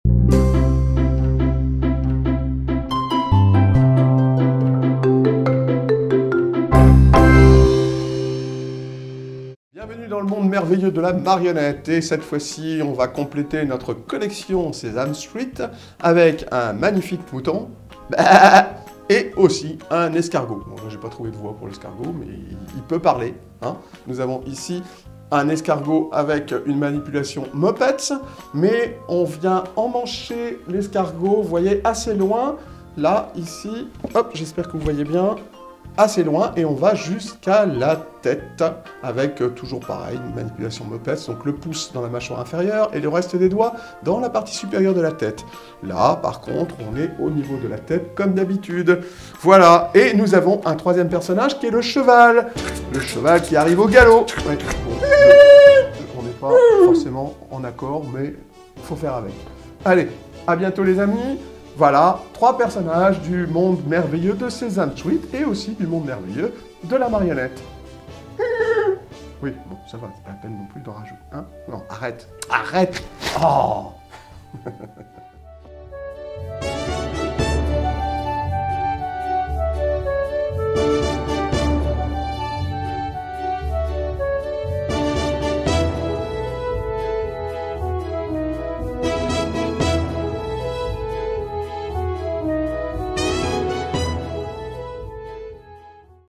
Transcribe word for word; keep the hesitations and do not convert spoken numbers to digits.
Bienvenue dans le monde merveilleux de la marionnette, et cette fois-ci on va compléter notre collection Sesame Street avec un magnifique mouton et aussi un escargot. Bon, j'ai pas trouvé de voix pour l'escargot, mais il, il peut parler, hein. Nous avons ici un escargot avec une manipulation Muppets, mais on vient emmancher l'escargot, vous voyez, assez loin, là, ici, hop, j'espère que vous voyez bien, assez loin, et on va jusqu'à la tête, avec euh, toujours pareil, une manipulation Muppets, donc le pouce dans la mâchoire inférieure, et le reste des doigts dans la partie supérieure de la tête. Là, par contre, on est au niveau de la tête, comme d'habitude. Voilà, et nous avons un troisième personnage, qui est le cheval. Le cheval qui arrive au galop. Ouais, bon, le, on n'est pas forcément en accord, mais il faut faire avec. Allez, à bientôt les amis. Voilà, trois personnages du monde merveilleux de Sesame Street et aussi du monde merveilleux de la marionnette. Oui, bon, ça va, c'est pas la peine non plus de rajouter. Hein? Non, arrête, arrête. Oh.